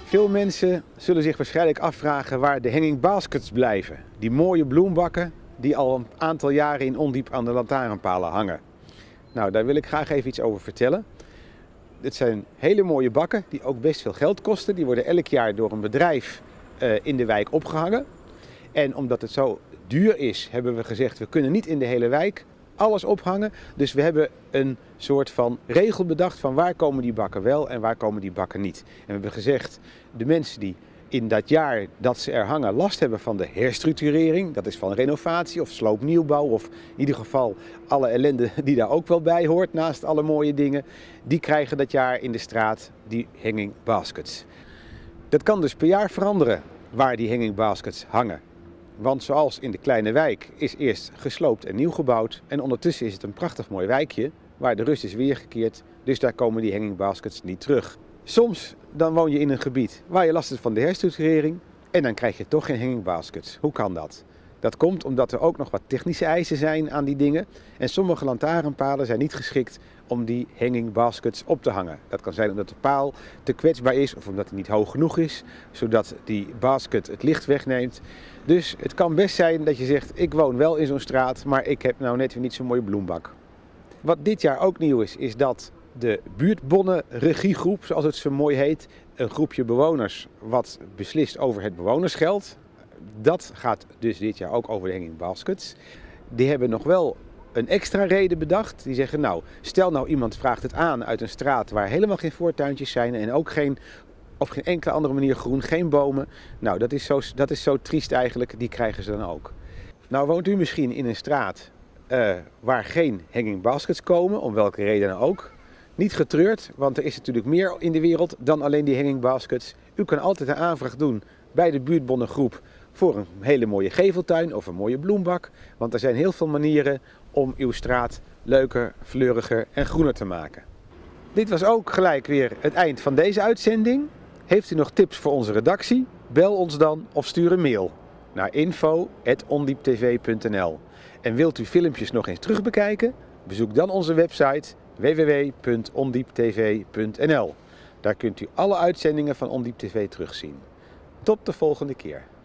Veel mensen zullen zich waarschijnlijk afvragen waar de hanging baskets blijven. Die mooie bloembakken die al een aantal jaren in Ondiep aan de lantaarnpalen hangen. Nou, daar wil ik graag even iets over vertellen. Dit zijn hele mooie bakken die ook best veel geld kosten. Die worden elk jaar door een bedrijf in de wijk opgehangen. En omdat het zo duur is, hebben we gezegd, we kunnen niet in de hele wijk alles ophangen. Dus we hebben een soort van regel bedacht van waar komen die bakken wel en waar komen die bakken niet. En we hebben gezegd, de mensen die in dat jaar dat ze er hangen last hebben van de herstructurering, dat is van renovatie of sloopnieuwbouw of in ieder geval alle ellende die daar ook wel bij hoort naast alle mooie dingen, die krijgen dat jaar in de straat die hanging baskets. Dat kan dus per jaar veranderen waar die hanging baskets hangen. Want zoals in de kleine wijk is eerst gesloopt en nieuw gebouwd en ondertussen is het een prachtig mooi wijkje waar de rust is weergekeerd, dus daar komen die hanging baskets niet terug. Soms dan woon je in een gebied waar je last hebt van de herstructurering en dan krijg je toch geen hanging baskets. Hoe kan dat? Dat komt omdat er ook nog wat technische eisen zijn aan die dingen en sommige lantaarnpalen zijn niet geschikt om die hanging baskets op te hangen. Dat kan zijn omdat de paal te kwetsbaar is of omdat hij niet hoog genoeg is, zodat die basket het licht wegneemt. Dus het kan best zijn dat je zegt, ik woon wel in zo'n straat, maar ik heb nou net weer niet zo'n mooie bloembak. Wat dit jaar ook nieuw is, is dat de buurtbonnenregiegroep, zoals het zo mooi heet, een groepje bewoners wat beslist over het bewonersgeld. Dat gaat dus dit jaar ook over de hanging baskets. Die hebben nog wel een extra reden bedacht. Die zeggen, nou, stel nou iemand vraagt het aan uit een straat waar helemaal geen voortuintjes zijn en ook op geen enkele andere manier groen, geen bomen. Nou, dat is zo triest eigenlijk, die krijgen ze dan ook. Nou woont u misschien in een straat waar geen hanging baskets komen, om welke reden dan ook. Niet getreurd, want er is natuurlijk meer in de wereld dan alleen die hanging baskets. U kan altijd een aanvraag doen bij de buurtbonnengroep voor een hele mooie geveltuin of een mooie bloembak. Want er zijn heel veel manieren om uw straat leuker, fleuriger en groener te maken. Dit was ook gelijk weer het eind van deze uitzending. Heeft u nog tips voor onze redactie? Bel ons dan of stuur een mail naar info@ondieptv.nl. En wilt u filmpjes nog eens terugbekijken? Bezoek dan onze website www.ondieptv.nl. Daar kunt u alle uitzendingen van Ondiep TV terugzien. Tot de volgende keer.